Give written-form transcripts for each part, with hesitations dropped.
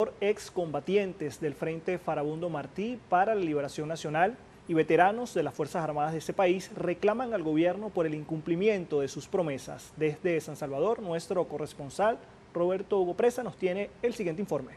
Excombatientes del Frente Farabundo Martí para la Liberación Nacional y veteranos de las Fuerzas Armadas de ese país reclaman al gobierno por el incumplimiento de sus promesas. Desde San Salvador, nuestro corresponsal Roberto Hugo Presa nos tiene el siguiente informe.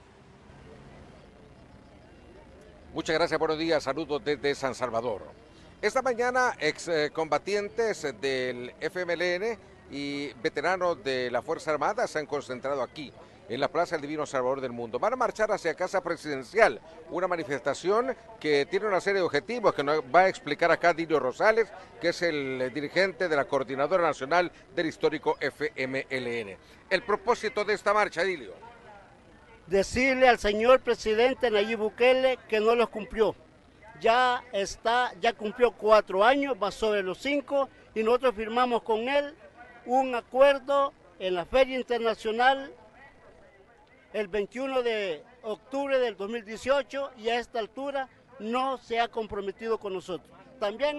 Muchas gracias, buenos días, saludos desde San Salvador. Esta mañana, excombatientes del FMLN y veteranos de la Fuerza Armada se han concentrado aquí, en la Plaza del Divino Salvador del Mundo. Van a marchar hacia Casa Presidencial, una manifestación que tiene una serie de objetivos que nos va a explicar acá Dilio Rosales, que es el dirigente de la Coordinadora Nacional del histórico FMLN. El propósito de esta marcha, Dilio. Decirle al señor presidente Nayib Bukele que no los cumplió. Ya cumplió 4 años, va sobre los 5, y nosotros firmamos con él un acuerdo en la Feria Internacional el 21 de octubre del 2018, y a esta altura no se ha comprometido con nosotros. También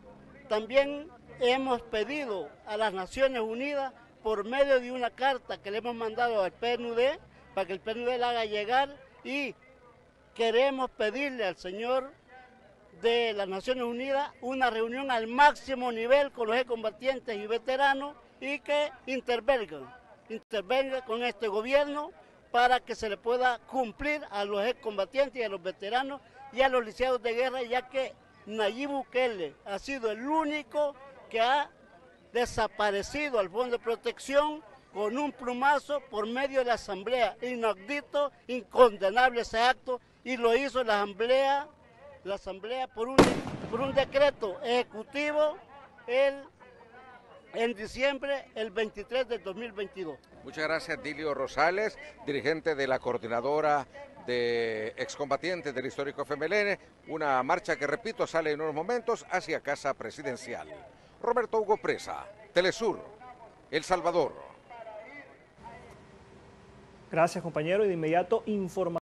hemos pedido a las Naciones Unidas, por medio de una carta que le hemos mandado al PNUD, para que el PNUD la haga llegar, y queremos pedirle al señor de las Naciones Unidas una reunión al máximo nivel con los excombatientes y veteranos, y que intervenga con este gobierno para que se le pueda cumplir a los excombatientes y a los veteranos y a los licenciados de guerra, ya que Nayib Bukele ha sido el único que ha desaparecido al Fondo de Protección con un plumazo por medio de la Asamblea. Inaudito, incondenable ese acto, y lo hizo la Asamblea por un decreto ejecutivo en diciembre, el 23 del 2022. Muchas gracias, Dilio Rosales, dirigente de la Coordinadora de Excombatientes del histórico FMLN. Una marcha que, repito, sale en unos momentos hacia Casa Presidencial. Roberto Hugo Presa, Telesur, El Salvador. Gracias, compañero, y de inmediato información.